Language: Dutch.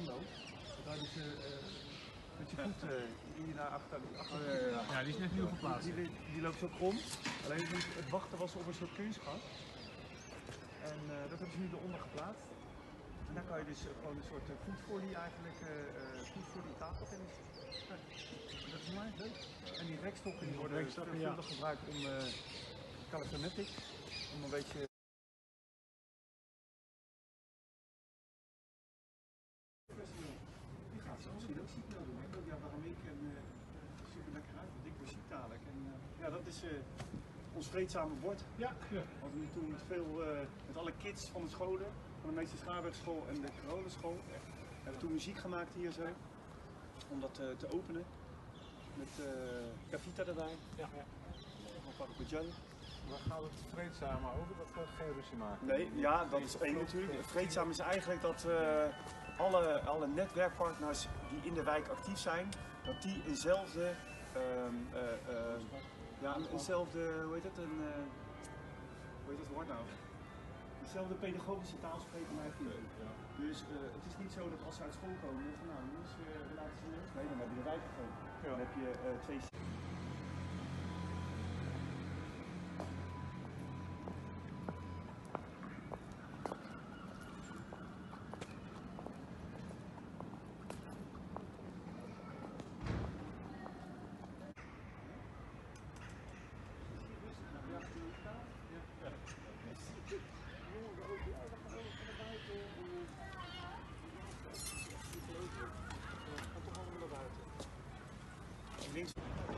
loopt, dan je dus met je voet hier naar achter. Ja, die is net nieuw geplaatst. Die loopt zo krom. Alleen het wachten was op een soort kunstgas. En dat hebben ze nu eronder geplaatst. En dan kan je dus gewoon een soort voetfolie eigenlijk, voetfolie tafeltennis. Dat is mooi, leuk. En die rekstokken die worden veelvuldig gebruikt om calisthenics, om een beetje... Die gaat zo misschien ook ziek doen. Ja, waarom ik en super lekker uit, want ik word ziek dadelijk. En ja, dat is ons vreedzame bord. Ja. We hadden nu toen met alle kids van de scholen, van de meester Schaarbergschool en de Coronaschool, hebben we toen muziek gemaakt hier zo, om dat te openen. Met Cavita erbij. Ja. Waar gaat het vreedzame over? Dat gaat geen ruzie maken? Nee, ja, dat is één natuurlijk. Vreedzaam is eigenlijk dat alle netwerkpartners die in de wijk actief zijn, dat die eenzelfde, hoe heet het woord nou? Dezelfde pedagogische taal spreken naar het kind. Dus het is niet zo dat als ze uit school komen, van nou jongens, we laten ze los. Nee, dan heb je de wijk gewoon. Dan heb je twee... Links.